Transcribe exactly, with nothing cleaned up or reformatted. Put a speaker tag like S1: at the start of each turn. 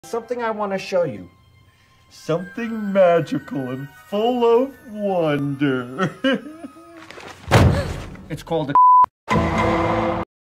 S1: Something I want to show you.
S2: Something magical and full of wonder.
S1: It's called a